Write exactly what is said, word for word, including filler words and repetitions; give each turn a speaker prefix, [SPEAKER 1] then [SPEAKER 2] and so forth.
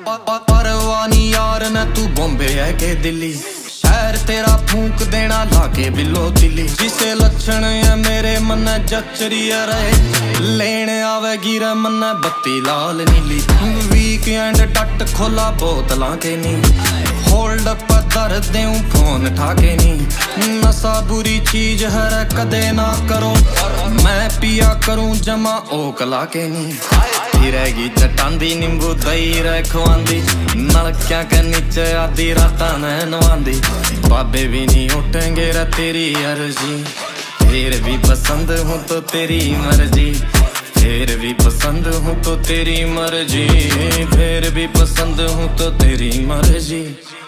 [SPEAKER 1] परवानी यार न तू बॉम्बे है के दिल्ली, शहर तेरा फूंक देना लाके बिलो दिल्ली। जिसे लक्षण है मेरे मन जचरी रहे, लेने आवेगी रे मन बत्ती लाल नीली। वीकेंड डट खोला बोतला के नी, होल्ड पर दर देऊं फोन ठाके नी। नशा बुरी चीज है रे कदे ना करो, मैं पिया करूं जमा ओकला के नी। रहेगी चटांदी नींबू दही रे खुआंदी, नलकिया के नीचे आधी रात नहनवांदी। बाबे भी नहीं उठेंगे रे तेरी अर्जी, फिर भी पसंद हूँ तो तेरी मर्जी। फिर भी पसंद हूँ तो तेरी मर्जी, फिर भी पसंद हूँ तो तेरी मर्जी।